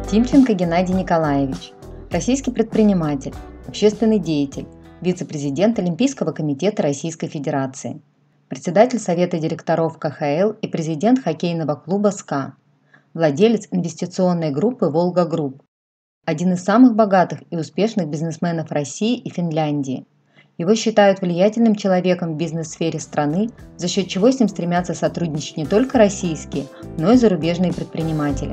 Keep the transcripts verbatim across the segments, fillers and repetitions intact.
Тимченко Геннадий Николаевич, российский предприниматель, общественный деятель, вице-президент Олимпийского комитета Российской Федерации, председатель Совета директоров ка ха эл и президент хоккейного клуба СКА, владелец инвестиционной группы «Волга Групп», один из самых богатых и успешных бизнесменов России и Финляндии. Его считают влиятельным человеком в бизнес-сфере страны, за счет чего с ним стремятся сотрудничать не только российские, но и зарубежные предприниматели.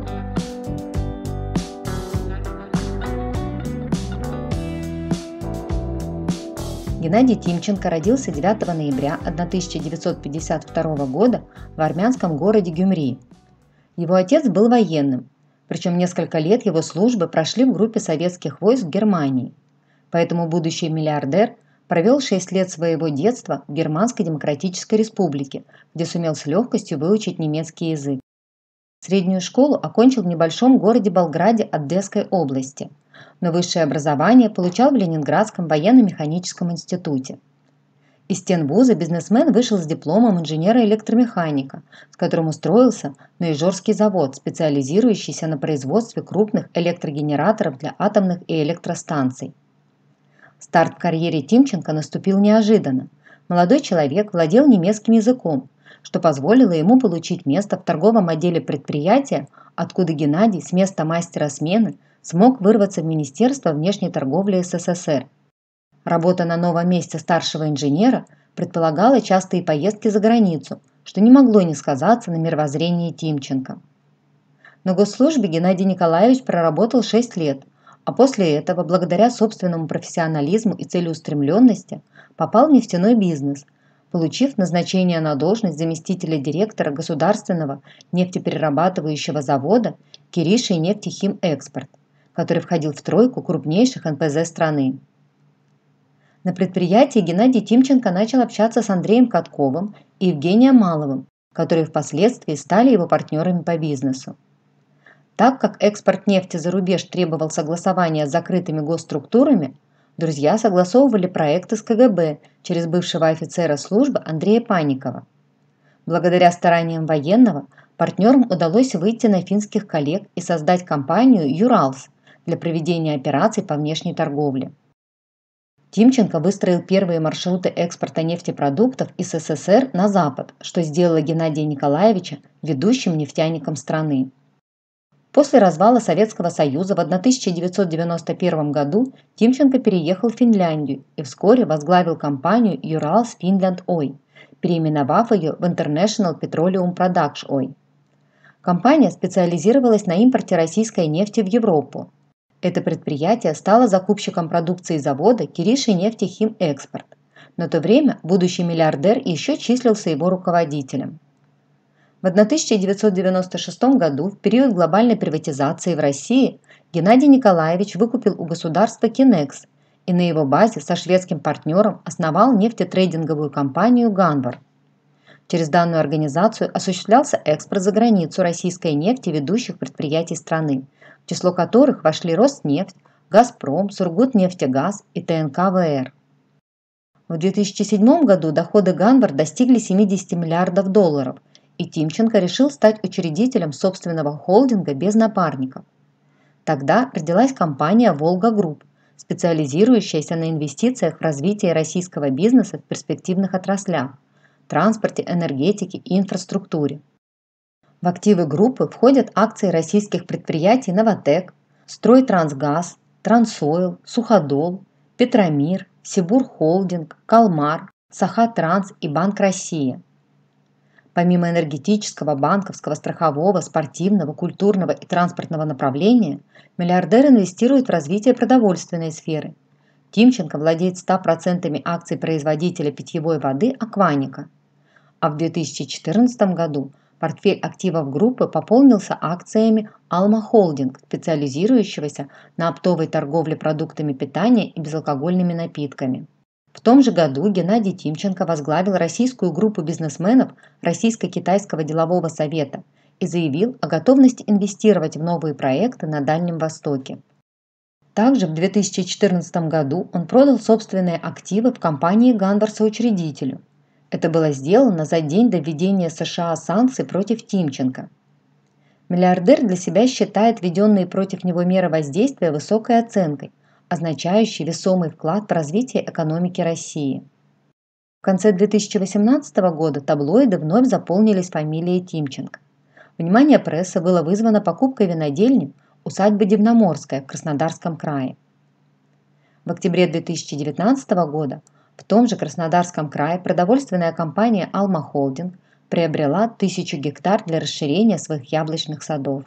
Геннадий Тимченко родился девятого ноября тысяча девятьсот пятьдесят второго года в армянском городе Гюмри. Его отец был военным, причем несколько лет его службы прошли в группе советских войск в Германии. Поэтому будущий миллиардер провел шесть лет своего детства в Германской Демократической Республике, где сумел с легкостью выучить немецкий язык. Среднюю школу окончил в небольшом городе Болграде Одесской области, но высшее образование получал в Ленинградском военно-механическом институте. Из стен вуза бизнесмен вышел с дипломом инженера-электромеханика, с которым устроился на Ижорский завод, специализирующийся на производстве крупных электрогенераторов для атомных и электростанций. Старт в карьере Тимченко наступил неожиданно. Молодой человек владел немецким языком, что позволило ему получить место в торговом отделе предприятия, откуда Геннадий с места мастера смены смог вырваться в Министерство внешней торговли эс эс эс эр. Работа на новом месте старшего инженера предполагала частые поездки за границу, что не могло не сказаться на мировоззрении Тимченко. На госслужбе Геннадий Николаевич проработал шесть лет, а после этого, благодаря собственному профессионализму и целеустремленности, попал в нефтяной бизнес, получив назначение на должность заместителя директора государственного нефтеперерабатывающего завода «Кириши нефтехимэкспорт», который входил в тройку крупнейших эн пэ зэ страны. На предприятии Геннадий Тимченко начал общаться с Андреем Катковым и Евгением Маловым, которые впоследствии стали его партнерами по бизнесу. Так как экспорт нефти за рубеж требовал согласования с закрытыми госструктурами, друзья согласовывали проекты с ка гэ бэ через бывшего офицера службы Андрея Панникова. Благодаря стараниям военного партнерам удалось выйти на финских коллег и создать компанию «Юралс» для проведения операций по внешней торговле. Тимченко выстроил первые маршруты экспорта нефтепродуктов из эс эс эс эр на Запад, что сделало Геннадия Николаевича ведущим нефтяником страны. После развала Советского Союза в тысяча девятьсот девяносто первом году Тимченко переехал в Финляндию и вскоре возглавил компанию «Юралс Finland Oy», переименовав ее в International Petroleum Production Oy. Компания специализировалась на импорте российской нефти в Европу. Это предприятие стало закупщиком продукции завода «Кириши нефтехимэкспорт». На то время будущий миллиардер еще числился его руководителем. В тысяча девятьсот девяносто шестом году, в период глобальной приватизации в России, Геннадий Николаевич выкупил у государства «Кинекс» и на его базе со шведским партнером основал нефтетрейдинговую компанию «Ганвар». Через данную организацию осуществлялся экспорт за границу российской нефти ведущих предприятий страны, в число которых вошли Роснефть, Газпром, Сургутнефтегаз и тэ эн ка вэ эр. В две тысячи седьмом году доходы «Ганвар» достигли семидесяти миллиардов долларов, и Тимченко решил стать учредителем собственного холдинга без напарников. Тогда родилась компания «Волга Групп», специализирующаяся на инвестициях в развитие российского бизнеса в перспективных отраслях – транспорте, энергетике и инфраструктуре. В активы группы входят акции российских предприятий «Новатэк», «Стройтрансгаз», «Трансойл», «Суходол», «Петромир», «Сибур Холдинг», «Калмар», «Сахатранс» и «Банк России». Помимо энергетического, банковского, страхового, спортивного, культурного и транспортного направления, миллиардер инвестирует в развитие продовольственной сферы. Тимченко владеет ста процентами акций производителя питьевой воды «Акваника». А в две тысячи четырнадцатом году портфель активов группы пополнился акциями «Алма Холдинг», специализирующегося на оптовой торговле продуктами питания и безалкогольными напитками. В том же году Геннадий Тимченко возглавил российскую группу бизнесменов Российско-Китайского делового совета и заявил о готовности инвестировать в новые проекты на Дальнем Востоке. Также в две тысячи четырнадцатом году он продал собственные активы в компании «Ганвар» соучредителю. Это было сделано за день до введения США санкций против Тимченко. Миллиардер для себя считает введенные против него меры воздействия высокой оценкой, означающей весомый вклад в развитие экономики России. В конце две тысячи восемнадцатого года таблоиды вновь заполнились фамилией Тимченко. Внимание прессы было вызвано покупкой винодельни усадьбы Дивноморская в Краснодарском крае. В октябре две тысячи девятнадцатого года в том же Краснодарском крае продовольственная компания «Алма Холдинг» приобрела тысячу гектар для расширения своих яблочных садов.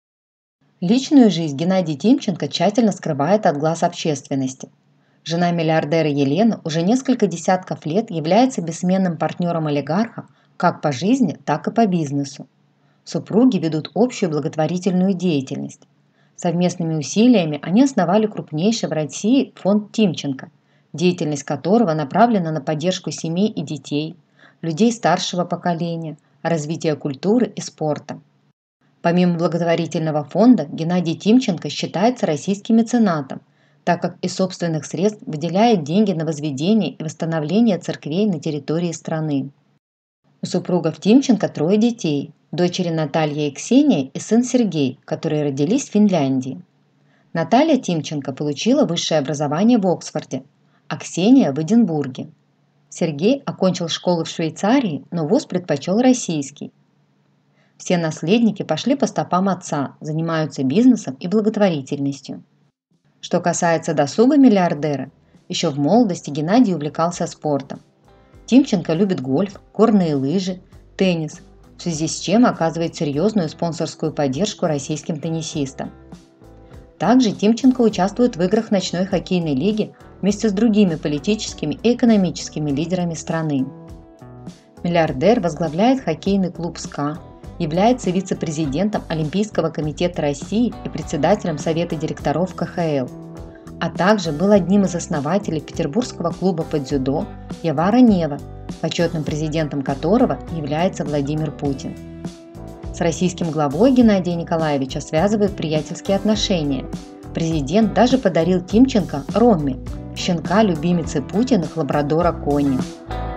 Личную жизнь Геннадий Тимченко тщательно скрывает от глаз общественности. Жена миллиардера Елена уже несколько десятков лет является бессменным партнером олигарха как по жизни, так и по бизнесу. Супруги ведут общую благотворительную деятельность. Совместными усилиями они основали крупнейший в России фонд Тимченко, деятельность которого направлена на поддержку семей и детей, людей старшего поколения, развитие культуры и спорта. Помимо благотворительного фонда, Геннадий Тимченко считается российским меценатом, так как из собственных средств выделяет деньги на возведение и восстановление церквей на территории страны. У супругов Тимченко трое детей – дочери Наталья и Ксения и сын Сергей, которые родились в Финляндии. Наталья Тимченко получила высшее образование в Оксфорде, а Ксения – в Эдинбурге. Сергей окончил школу в Швейцарии, но вуз предпочел российский. Все наследники пошли по стопам отца, занимаются бизнесом и благотворительностью. Что касается досуга миллиардера, еще в молодости Геннадий увлекался спортом. Тимченко любит гольф, горные лыжи, теннис, в связи с чем оказывает серьезную спонсорскую поддержку российским теннисистам. Также Тимченко участвует в играх ночной хоккейной лиги вместе с другими политическими и экономическими лидерами страны. Миллиардер возглавляет хоккейный клуб «СКА», является вице-президентом Олимпийского комитета России и председателем Совета директоров ка ха эл, а также был одним из основателей Петербургского клуба по дзюдо «Явара Нева», почетным президентом которого является Владимир Путин. С российским главой Геннадия Николаевича связывают приятельские отношения. Президент даже подарил Тимченко Ромми, щенка любимицы Путиных лабрадора Конни.